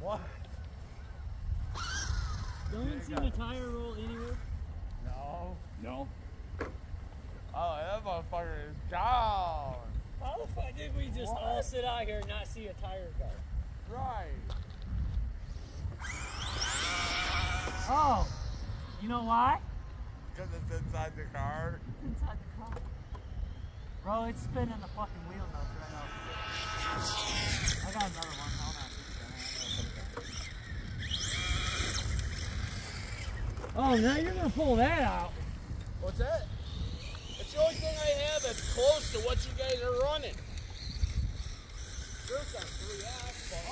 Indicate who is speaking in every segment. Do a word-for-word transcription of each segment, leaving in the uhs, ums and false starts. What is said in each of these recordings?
Speaker 1: What?
Speaker 2: No one's seen a tire roll anywhere?
Speaker 1: No.
Speaker 3: No.
Speaker 1: Oh, that motherfucker is gone.
Speaker 2: How the fuck did we just
Speaker 1: What?
Speaker 2: all sit out here and not see a tire go?
Speaker 1: Right.
Speaker 2: Oh, you know why?
Speaker 1: Because it's inside the car.
Speaker 2: It's inside the car. Bro, it's spinning the fucking wheel nuts right now. I got another one. Hold on. Oh, now you're gonna pull that out.
Speaker 3: What's that? It's the only thing I have that's close to what you guys are running. There's got three asphalt.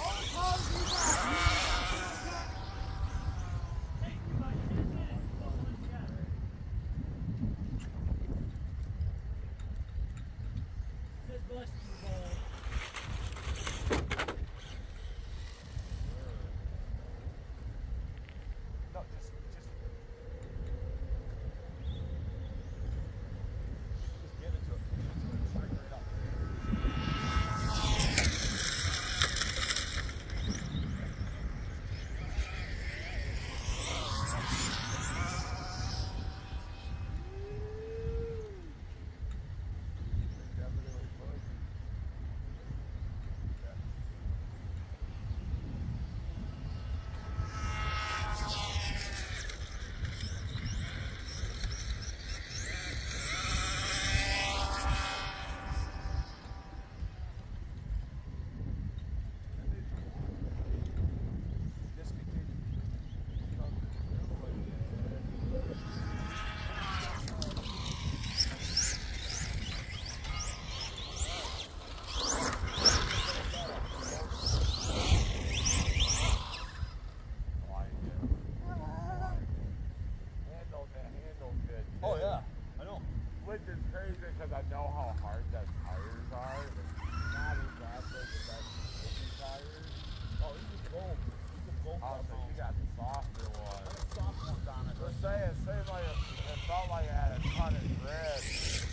Speaker 1: Oh yeah, I know. Which is crazy because I know how hard that tires are. It's not exactly the best looking tires.
Speaker 3: Oh, you can go. You can go.
Speaker 1: Oh, so you got the softer ones.
Speaker 3: Soft ones on it.
Speaker 1: We're saying, it seemed like it, it felt like it had a ton of grip.